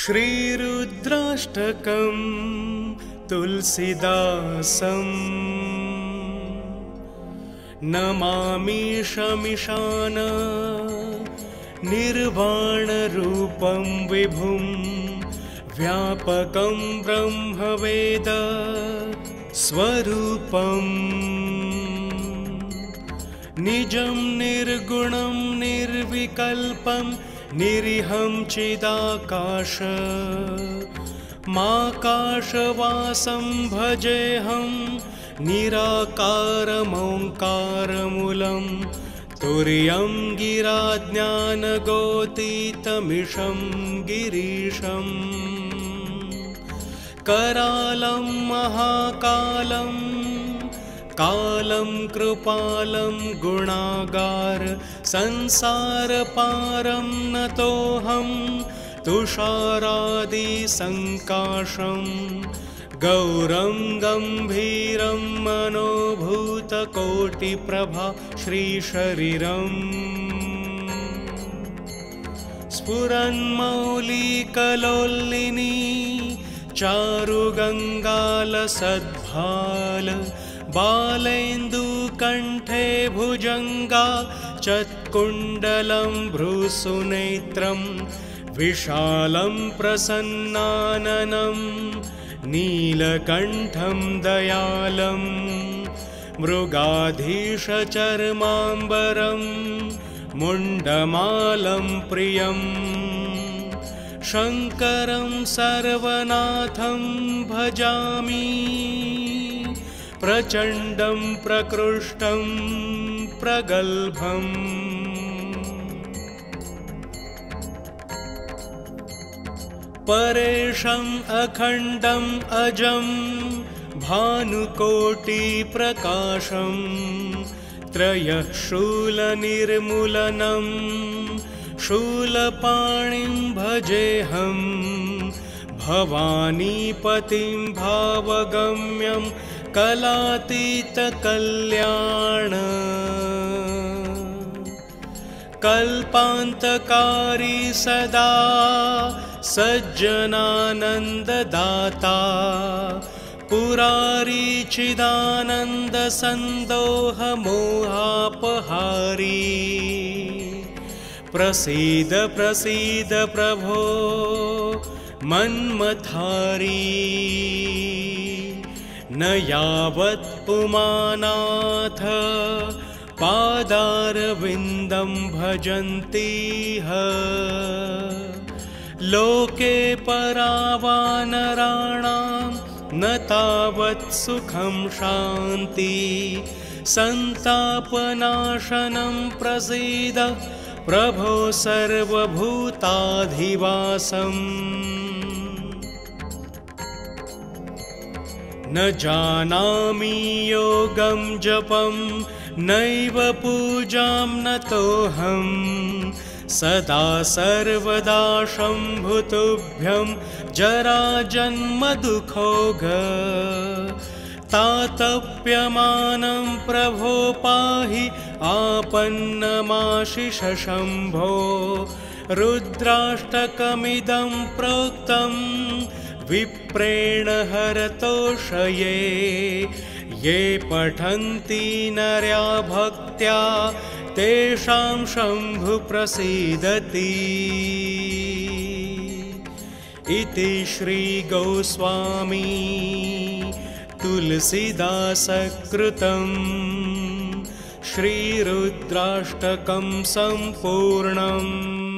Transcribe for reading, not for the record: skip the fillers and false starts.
श्रीरुद्राष्टकं तुलसीदासं नमामीशमीशान निर्वाणरूपं विभुं व्यापकं ब्रह्मवेद स्वरूपं निजं निर्गुणं निर्विकल्पं निरीहं चिदाकाश माकाशवासं भजेहं निराकारमोङ्कारमूलं thureeyam गिरा ज्ञानगोतीतमिषं गिरीशं करालं महाकालं कालं कृपालं गुणागार संसारपारं नतोऽहं तुषारादिसङ्काशं गौरं गम्भीरं मनोभूतकोटिप्रभा श्रीशरीरम् स्फुरन्मौलिकलोलिनी चारुगङ्गालसद्भाल बालेन्दुकण्ठे भुजङ्गा चत्कुण्डलं भ्रूसुनेत्रं विशालं प्रसन्नाननं नीलकण्ठं दयालं मृगाधीशचर्माम्बरं मुण्डमालं प्रियं शङ्करं सर्वनाथं भजामि प्रचण्डं प्रकृष्टं प्रगल्भम् परेशम् अखण्डम् अजं भानुकोटिप्रकाशं त्रयः शूलनिर्मूलनं शूलपाणिं भजेऽहं भवानीपतिं भावगम्यं कलातीतकल्याण कल्पान्तकारी सदा सज्जनानन्ददाता पुरारी चिदानन्दसन्दोहमोहापहारी प्रसीद प्रसीद प्रभो मन्मथारी न यावत् पुमानाथ पादारविन्दं भजन्तीह लोके परावानराणां न तावत् सुखं शान्ति सन्तापनाशनं प्रसीद प्रभो सर्वभूताधिवासम् न जानामि योगं जपं नैव पूजां नतोऽहं सदा सर्वदा शम्भुतुभ्यं जराजन्मदुःखोग तातप्यमानं प्रभो पाहि आपन्नमाशिष शम्भो रुद्राष्टकमिदं प्रोक्तं विप्रेण हरतोषये ये पठन्ति नर्या भक्त्या तेषां शम्भु प्रसीदति इति श्रीगोस्वामी तुलसीदासकृतं श्रीरुद्राष्टकं सम्पूर्णम्।